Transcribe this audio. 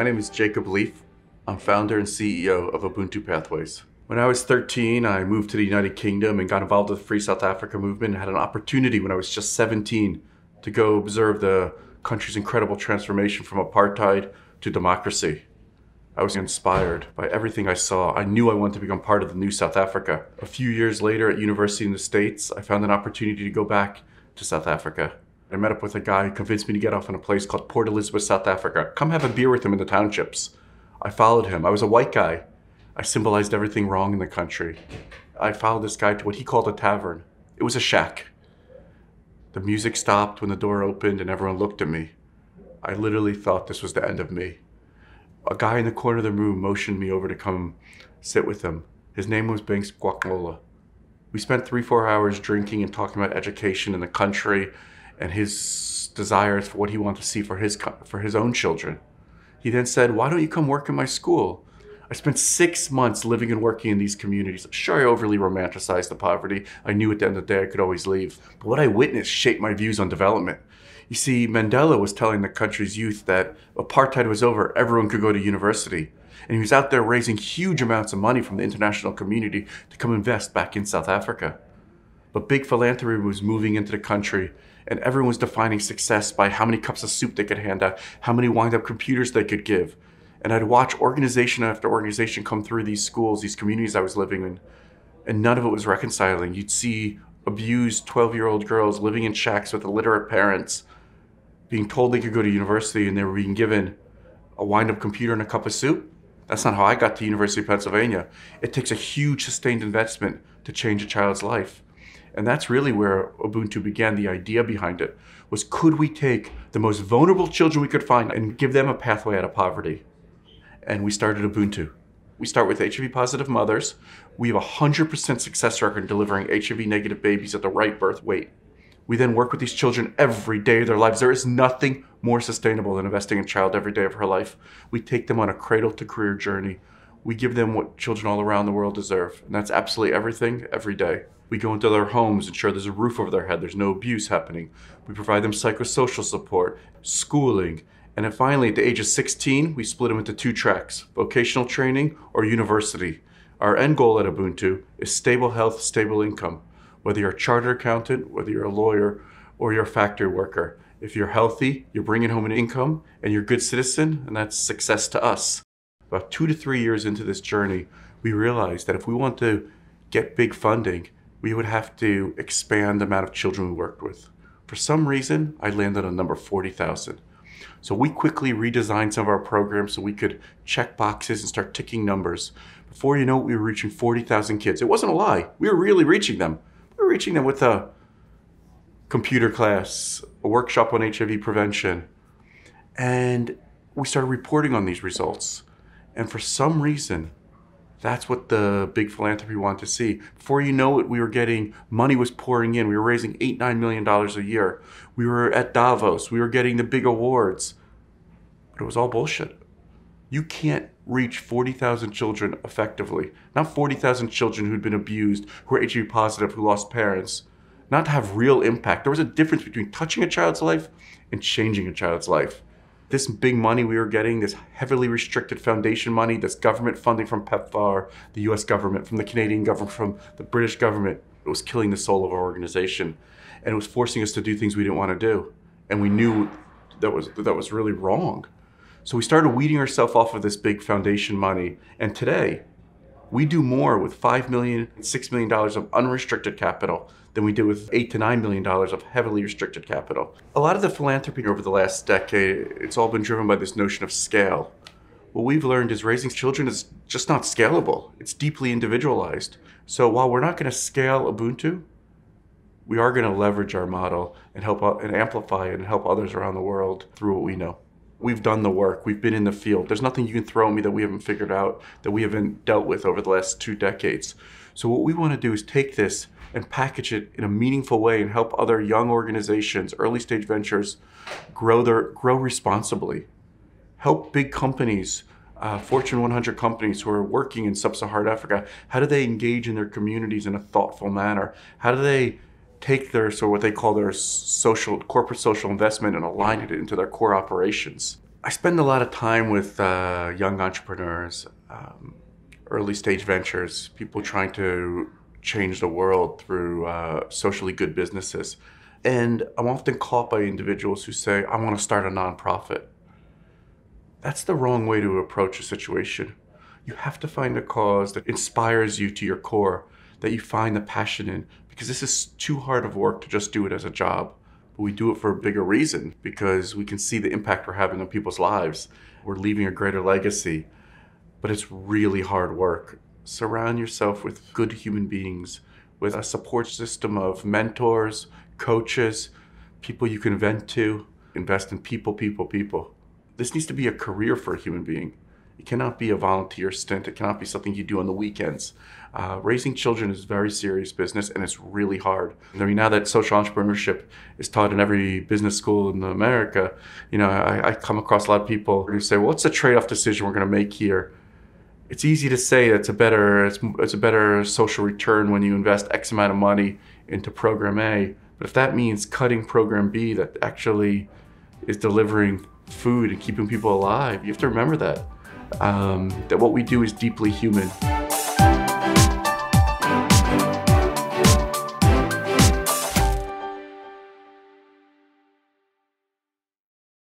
My name is Jacob Leaf. I'm founder and CEO of Ubuntu Pathways. When I was 13, I moved to the United Kingdom and got involved with the Free South Africa movement and had an opportunity when I was just 17 to go observe the country's incredible transformation from apartheid to democracy. I was inspired by everything I saw. I knew I wanted to become part of the new South Africa. A few years later at university in the States, I found an opportunity to go back to South Africa. I met up with a guy who convinced me to get off in a place called Port Elizabeth, South Africa. Come have a beer with him in the townships. I followed him. I was a white guy. I symbolized everything wrong in the country. I followed this guy to what he called a tavern. It was a shack. The music stopped when the door opened and everyone looked at me. I literally thought this was the end of me. A guy in the corner of the room motioned me over to come sit with him. His name was Banks Gwakmola. We spent 3-4 hours drinking and talking about education in the country and his desires for what he wanted to see for his own children. He then said, "Why don't you come work in my school?" I spent 6 months living and working in these communities. Sure, I overly romanticized the poverty. I knew at the end of the day I could always leave. But what I witnessed shaped my views on development. You see, Mandela was telling the country's youth that apartheid was over, everyone could go to university. And he was out there raising huge amounts of money from the international community to come invest back in South Africa. But big philanthropy was moving into the country, and everyone was defining success by how many cups of soup they could hand out, how many wind-up computers they could give. And I'd watch organization after organization come through these schools, these communities I was living in, and none of it was reconciling. You'd see abused 12-year-old girls living in shacks with illiterate parents, being told they could go to university, and they were being given a wind-up computer and a cup of soup. That's not how I got to University of Pennsylvania. It takes a huge sustained investment to change a child's life. And that's really where Ubuntu began. The idea behind it was, could we take the most vulnerable children we could find and give them a pathway out of poverty? And we started Ubuntu. We start with HIV positive mothers. We have a 100% success record in delivering HIV negative babies at the right birth weight. We then work with these children every day of their lives. There is nothing more sustainable than investing in a child every day of her life. We take them on a cradle to career journey. We give them what children all around the world deserve. And that's absolutely everything, every day. We go into their homes, ensure there's a roof over their head, there's no abuse happening. We provide them psychosocial support, schooling, and then finally at the age of 16, we split them into 2 tracks, vocational training or university. Our end goal at Ubuntu is stable health, stable income. Whether you're a chartered accountant, whether you're a lawyer, or you're a factory worker. If you're healthy, you're bringing home an income, and you're a good citizen, and that's success to us. About 2 to 3 years into this journey, we realized that if we want to get big funding, we would have to expand the amount of children we worked with. For some reason, I landed on number 40,000. So we quickly redesigned some of our programs so we could check boxes and start ticking numbers. Before you know it, we were reaching 40,000 kids. It wasn't a lie. We were really reaching them. We were reaching them with a computer class, a workshop on HIV prevention, and we started reporting on these results. And for some reason, that's what the big philanthropy wanted to see. Before you know it, we were getting, money was pouring in. We were raising $8-9 million a year. We were at Davos. We were getting the big awards. But it was all bullshit. You can't reach 40,000 children effectively. Not 40,000 children who'd been abused, who were HIV positive, who lost parents. Not to have real impact. There was a difference between touching a child's life and changing a child's life. This big money we were getting, this heavily restricted foundation money, this government funding from PEPFAR, the US government, from the Canadian government, from the British government, it was killing the soul of our organization. And it was forcing us to do things we didn't want to do. And we knew that was really wrong. So we started weeding ourselves off of this big foundation money. And today, we do more with $5 million and $6 million of unrestricted capital than we did with $8 to $9 million of heavily restricted capital. A lot of the philanthropy over the last decade, it's all been driven by this notion of scale. What we've learned is raising children is just not scalable. It's deeply individualized. So while we're not going to scale Ubuntu, we are going to leverage our model and help and amplify it and help others around the world through what we know. We've done the work. We've been in the field. There's nothing you can throw at me that we haven't figured out, that we haven't dealt with over the last 2 decades. So what we want to do is take this and package it in a meaningful way and help other young organizations, early stage ventures, grow responsibly. Help big companies, Fortune 100 companies who are working in sub-Saharan Africa. How do they engage in their communities in a thoughtful manner? How do they take their, so what they call their corporate social investment and align it into their core operations? I spend a lot of time with young entrepreneurs, early stage ventures, people trying to change the world through socially good businesses. And I'm often caught by individuals who say, I want to start a nonprofit. That's the wrong way to approach a situation. You have to find a cause that inspires you to your core, that you find the passion in, because this is too hard of work to just do it as a job. But we do it for a bigger reason, because we can see the impact we're having on people's lives. We're leaving a greater legacy, but it's really hard work. Surround yourself with good human beings, with a support system of mentors, coaches, people you can vent to. Invest in people, people, people. This needs to be a career for a human being. It cannot be a volunteer stint. It cannot be something you do on the weekends. Raising children is very serious business, and it's really hard. I mean, now that social entrepreneurship is taught in every business school in America, I come across a lot of people who say, well, what's the trade-off decision we're going to make here? It's easy to say it's a better social return when you invest X amount of money into program A. But if that means cutting program B that actually is delivering food and keeping people alive, you have to remember that what we do is deeply human.